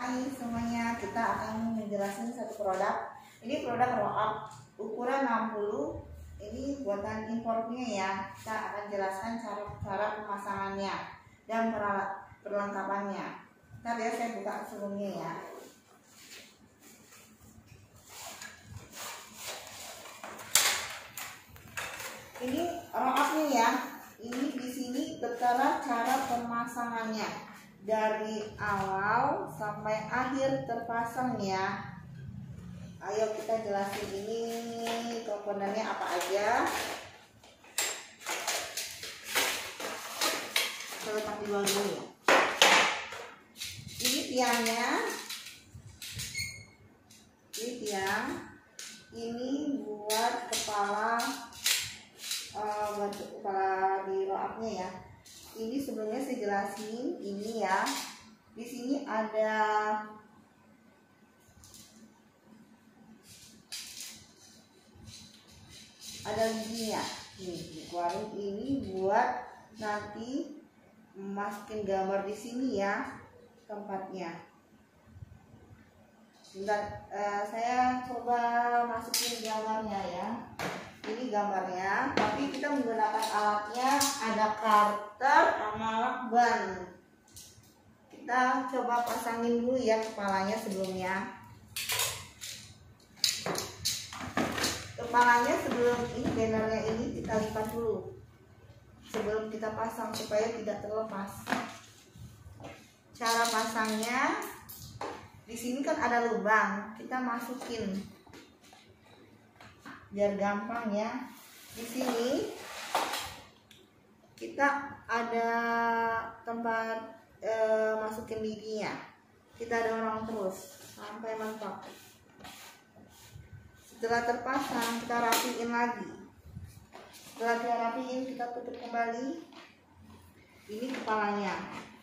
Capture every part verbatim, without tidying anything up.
Hai semuanya, kita akan menjelaskan satu produk. Ini produk roll up ukuran enam puluh. Ini buatan impornya ya. Kita akan jelaskan cara cara pemasangannya dan perlengkapannya. Ntar ya saya buka sebelumnya ya. Ini roll up-nya ya. Ini di sini tertera cara pemasangannya. Dari awal sampai akhir terpasang ya. Ayo kita jelasin ini komponennya apa aja. Saya letak di bawah dulu ya. Ini tiangnya. Ini tiang. Ini buat kepala uh, buat kepala di roll up-nya ya. Ini sebelumnya saya jelasin ini ya. Di sini ada ada giginya. Nih, dikeluarin ini buat nanti masukin gambar di sini ya tempatnya. Bentar, eh, saya coba masukin gambarnya ya. Ini gambarnya, tapi kita menggunakan alatnya ada karter sama lakban. Kita coba pasangin dulu ya kepalanya sebelumnya. Kepalanya sebelum ini bannernya ini kita lipat dulu sebelum kita pasang supaya tidak terlepas. Cara pasangnya di sini kan ada lubang, kita masukin biar gampang ya. Di sini kita ada tempat e, masukin giginya. Kita dorong terus sampai mentok. Setelah terpasang kita rapiin lagi. Setelah kita rapiin kita tutup kembali. Ini kepalanya.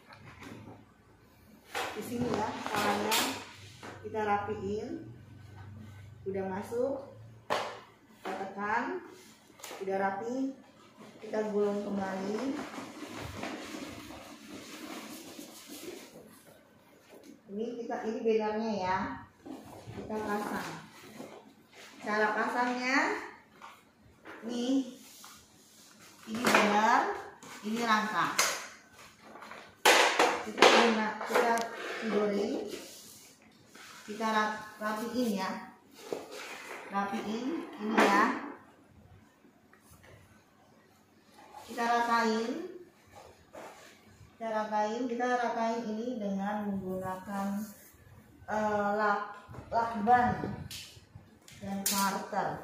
Di sini ya kepalanya kita rapiin. Udah masuk. Kita tekan, udah rapi, kita gulung kembali. Ini kita ini bannernya ya, kita pasang. Cara pasangnya, nih, ini banner, ini rangka. Kita guna, kita tidurin, kita rapiin ya. Rapiin ini ya, kita ratain, kita ratain, kita ratain ini dengan menggunakan uh, lak, lakban dan karter.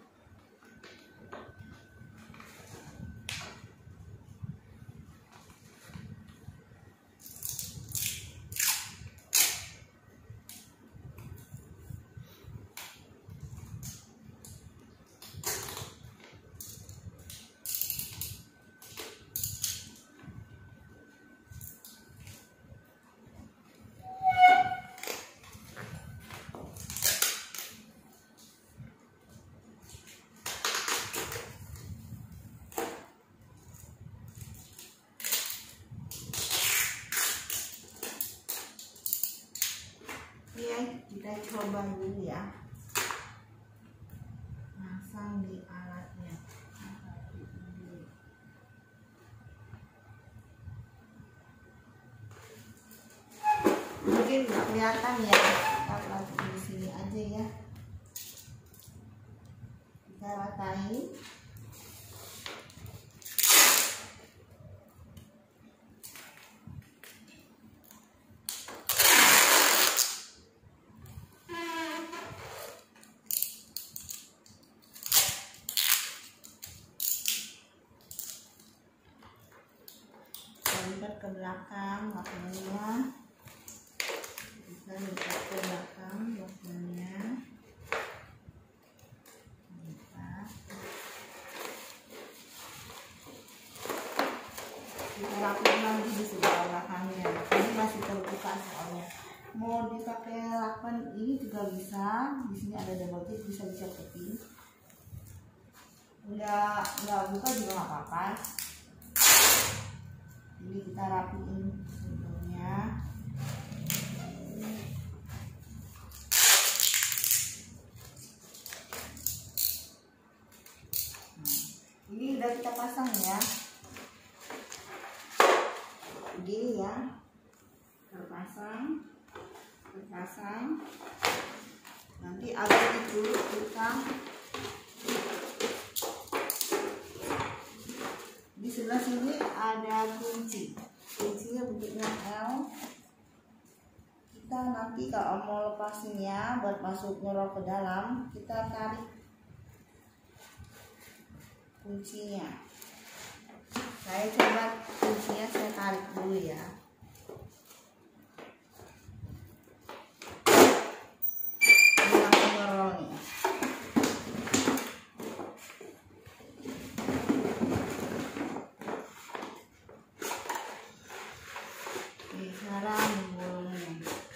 Kita coba dulu ya, pasang di alatnya. Mungkin nggak kelihatan ya, kita lagi di sini aja ya. Kita ratain. Lipat ke belakang lakbannya, bisa lipat ke belakang lakbannya, lipat. Kita rapiin lagi di sebelah belakangnya. Ini masih terbuka soalnya. Mau dipakai lakban ini juga bisa. Di sini ada double tip, bisa dicepetin. Nggak nggak buka juga nggak apa-apa. Ini kita rapiin sebelumnya. kita pasang ya. Begini ya, terpasang, terpasang. Nanti abis itu kita di sebelah sini ada kunci, kuncinya bentuknya L. Kita nanti kalau mau lepasinnya buat masuk ngerol ke dalam, kita tarik kuncinya. Saya coba kuncinya saya tarik dulu ya. Ini langsung ngerol nih. Ini cara menggulungnya.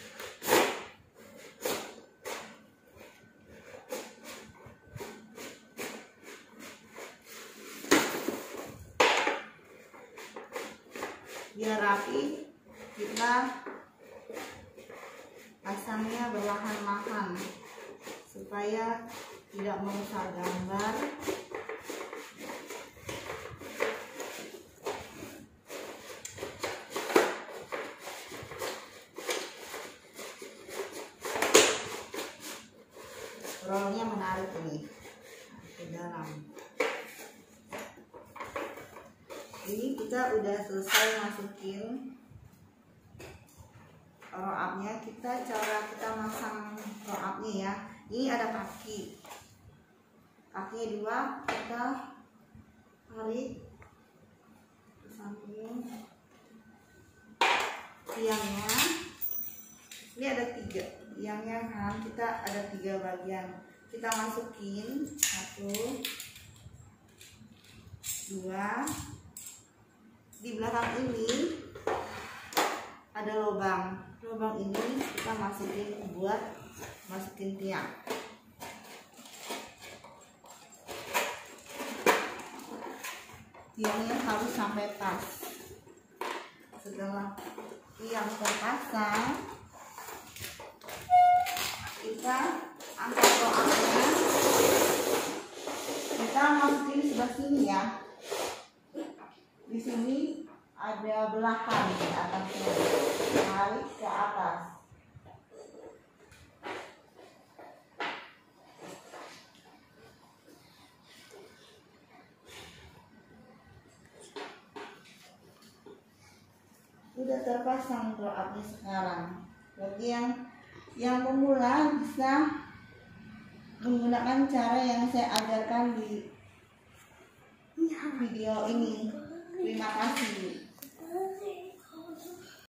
Biar rapi, kita pasangnya berlahan-lahan supaya tidak merusak gambar. Rollnya menarik ini ke dalam. Ini kita udah selesai masukin roll up-nya. Kita cara kita masang roll up-nya ya. Ini ada kaki, kakinya dua, kita tarik ke samping. Tiangnya ini ada tiga, tiangnya kan kita ada tiga bagian. Kita masukin satu, dua. Di belakang ini ada lubang, lubang ini kita masukin buat masukin tiang. Tiangnya harus sampai pas. Setelah tiang terpasang, kita angkat roll-up-nya. Kita masukin sebelah sini ya. Di sini ada belahan di atasnya, tarik ke atas. Sudah terpasang roll up-nya sekarang. Bagi yang yang pemula bisa menggunakan cara yang saya ajarkan di video ini. Terima kasih.